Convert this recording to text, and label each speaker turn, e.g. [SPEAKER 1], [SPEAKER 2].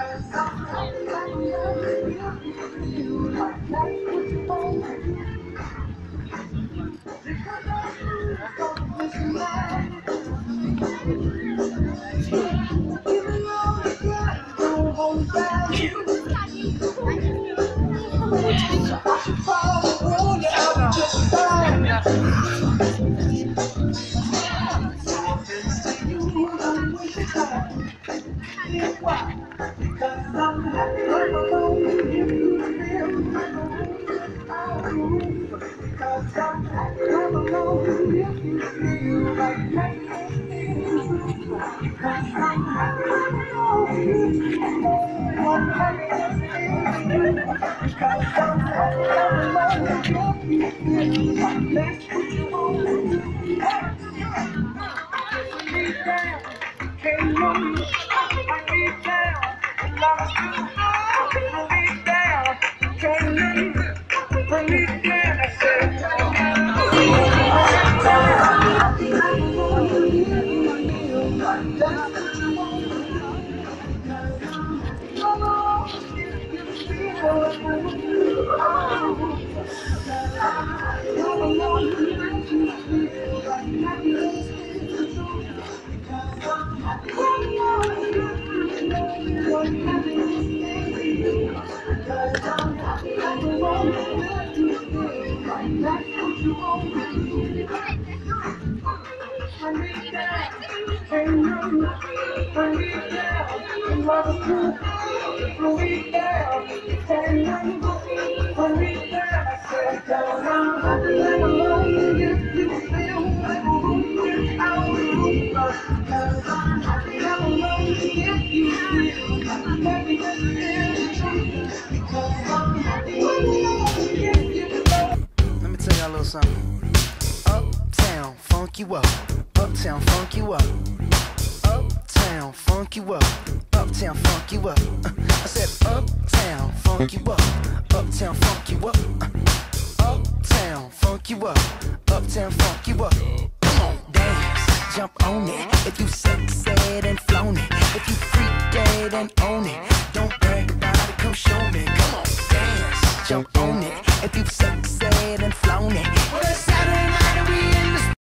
[SPEAKER 1] Let me tell y'all a little something. Uptown, funk you up. Uptown, funk you up. Uptown, funk you up. Uptown, funk you up. I said uptown, funk you up. Uptown, funk you up. Uptown, funk you up. Uptown, funk you up. Come on, dance, jump on it. If you sexed and flown it, if you freak dead and own it, don't brag about it, come show me. Come on, dance, jump on it. If you sexed and flown it,